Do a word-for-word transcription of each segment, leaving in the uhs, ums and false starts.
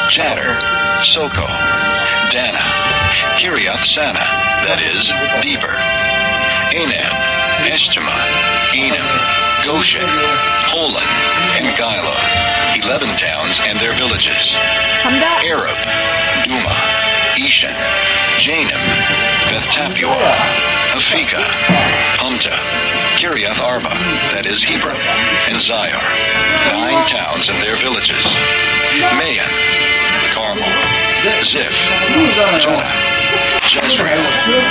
Chatter, Soko, Dana, Kiryat Sana, that is, Deber, Anab, Eshtema, Enam, Goshen, Holon, and Gilo, eleven towns and their villages. 감자. Arab, Duma, Ishan, Janim, Beth Tapua, Afika, Humta, Kiriath Arba, that is Hebron, and Zyar, nine towns and their villages. Mayan, Carmel, Ziph, Jonah, Jezreel,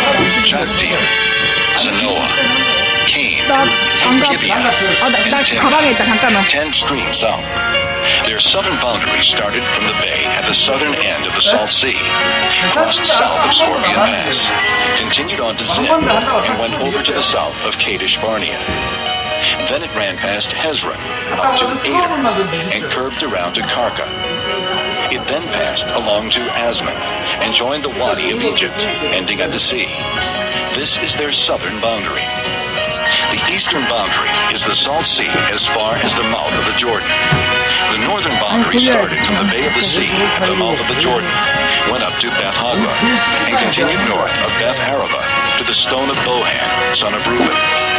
Jokteam, Zanoah, Cain, 나 장갑. Gibeah, 아, 나, 나 and 가방에 있다. 잠깐만. ten streams south. Their southern boundary started from the bay at the southern end of the Salt Sea, crossed south of Scorpion Pass, continued on to Zin, and went over to the south of Kadesh Barnea. Then it ran past Hezron, up to Ader, and curved around to Karka. It then passed along to Asman, and joined the Wadi of Egypt, ending at the sea. This is their southern boundary. The eastern boundary is the Salt Sea as far as the mouth of the Jordan. The northern boundary started from the Bay of the Sea at the mouth of the Jordan, went up to Beth Hagla, and continued north of Beth Araba to the stone of Bohan, son of Reuben.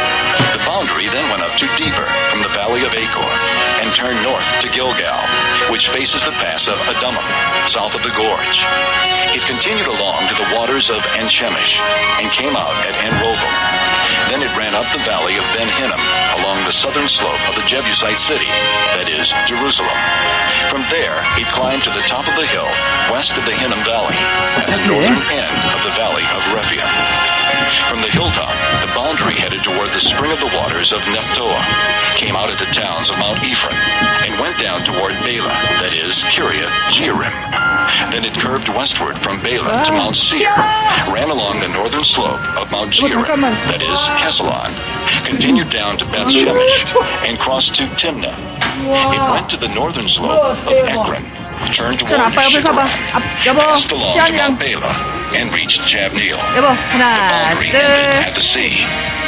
The boundary then went up to Deber from the valley of Achor, and turned north to Gilgal, which faces the pass of Adumim, south of the gorge. It continued along to the waters of En-Shemesh, and came out at En-Rogel. Then it ran up the valley of Ben-Hinnom, along the southern slope of the Jebusite city, that is, Jerusalem. From there, it climbed to the top of the hill, west of the Hinnom Valley, at the northern end of the valley of Rephaim. From the hilltop, the boundary headed toward the spring of the waters of Nephtoah, came out at the towns of Mount Ephraim, and went down toward Bela, that is, Kiriath Jearim. Then it curved westward from Bela to Mount Seir, ran along the northern slope of Mount Jearim, that is, Kesalon, continued down to Beth Shemesh, and crossed to Timnah. It went to the northern slope of Ekron, turned toward Shikra, passed along to Mount Bela, and reached Jabneel. 여보, The 하나, boundary 둘. ended at the sea.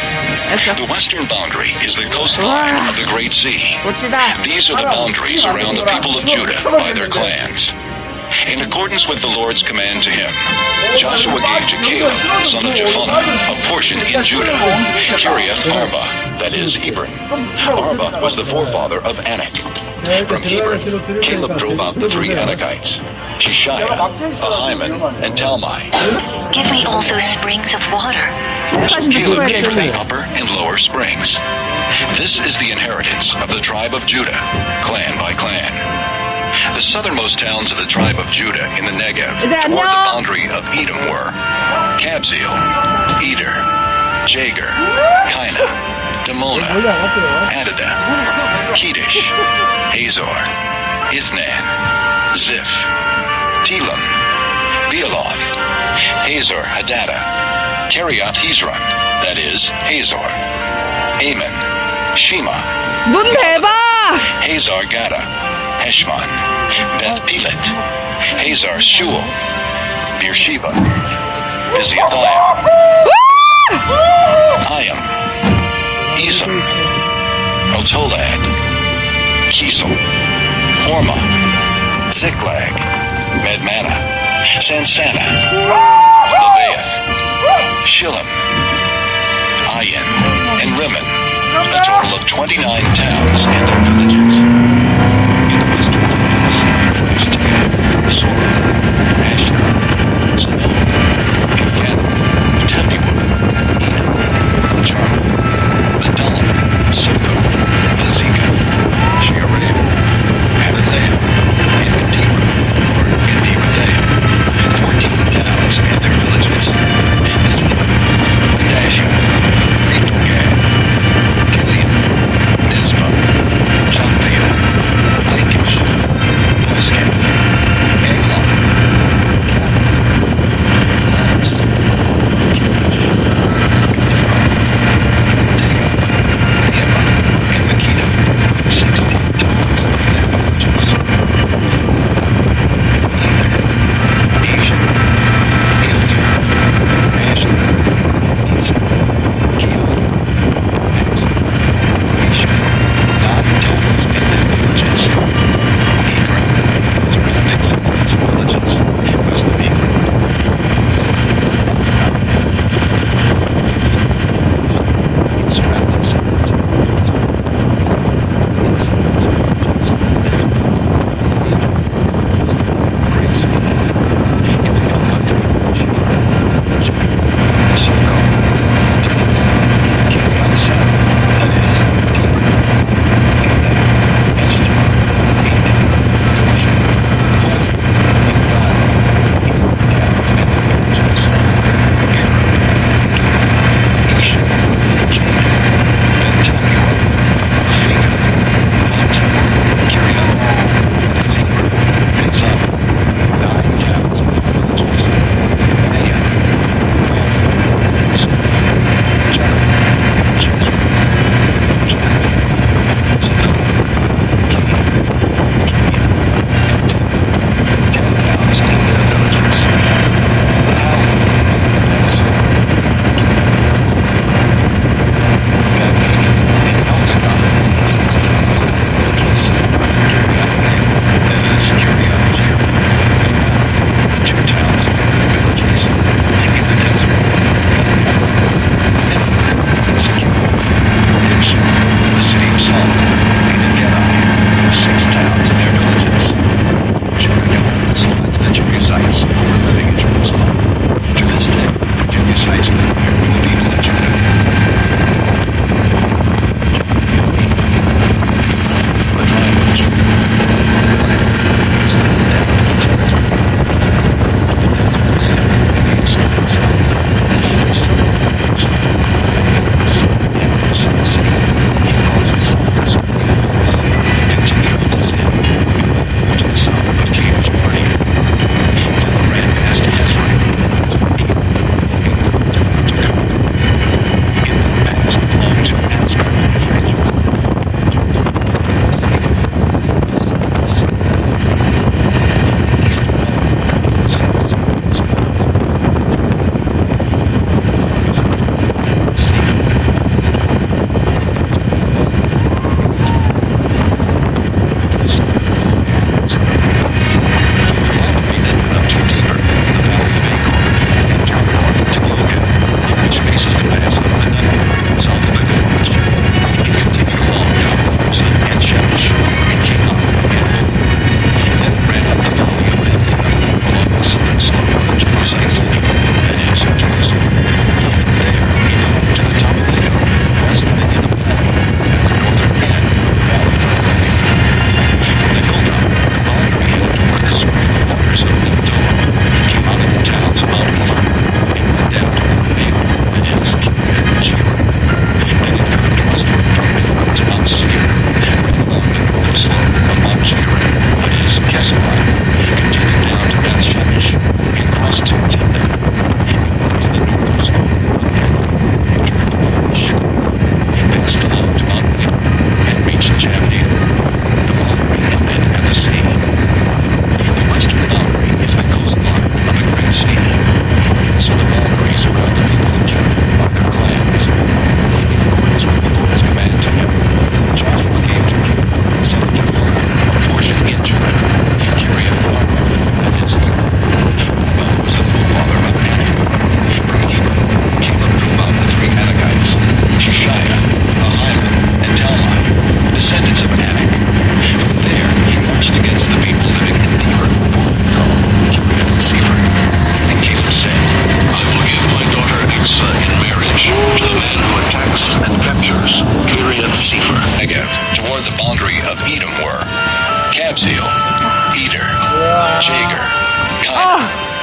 됐어. The western boundary is the coastline of the Great Sea. 멋지다. These are the boundaries around the people of Judah by their clans. In accordance with the Lord's command to him, Joshua gave to Caleb, son of Jephunneh, a portion in Judah, Kiriath Arba, that is, Hebron. Arba was the forefather of Anak. From Hebron, Caleb drove out the three Anakites, Shishaiah, Ahiman, and Talmai. Give me also springs of water. So Caleb gave her the upper and lower springs. This is the inheritance of the tribe of Judah, clan by clan. The southernmost towns of the tribe of Judah in the Negev, toward the boundary of Edom were Kabzeel, Eder, Jager, Kaina, Dimona, Adadah, Kedesh, Hazor, Ithnan, Ziph, Telam, Bealoth, Hazor Hadadah, Kiriath Hezron, that is, Hazor, Ammon, Shema, 눈 대봐! Hazar Gada, Heshmon, Beth Pelet, Hazar Shul, Beersheba, Biziathaim, Ayam, Esam, Eltolad, Kisel, Hormah, Ziklag, Madmana, Sansana, Lebaoth, Shillim, Ayin, and Rimmon, a total of twenty-nine towns and their villages. In the western lands, Eshtaol, Sora, Ashkelon, Zanoah, Gilgal, Tapua, Edom, Jarmuth, Adullam, Soko, Azekah, Shearim, Adonai, and Gedera, or Gederathim, fourteen towns and their villages, Zebah, Adashah, Netophah, Gilead, Mizpah, Joktheel, Lachish, Bozkath,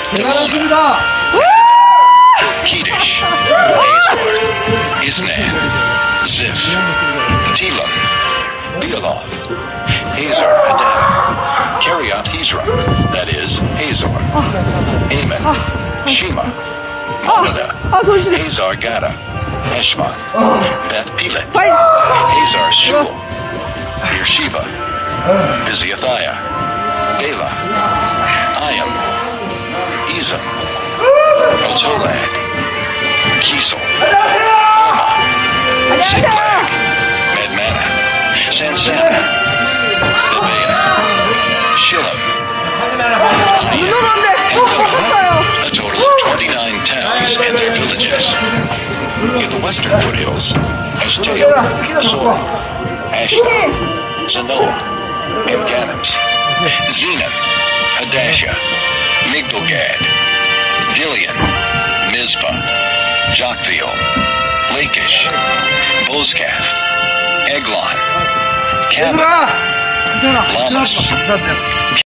대단하십니다. Kedesh, Hazor, Isnan, Ziph, Telam, Bealoth, Hazar Hadad, Kerioth Hezron, that is, Hazor, Ammon, Shema, Molada, 아, 손 시려. Hazar Gada, Heshmon, Beth Pelet, 파이. Hazar Shul, Beersheba, Biziathiah, Bela, Ayam, Ezem, Otolad, Kiesel, 안녕하세요. Medmana, Sansana, Nebaioth, Shillim, 눈 오는데 어, 컸어요. a total of twenty-nine towns and their villages. In the western foothills, Ashtael, Zor, Ashdod, Zanoah, and Ganims, Zenon, Hadashah, Migdalgad, Gilead, Mizpah, Joktheel, Lachish, Bozkath, Eglon, Cabot, 괜찮아. Lamas, 감사합니다.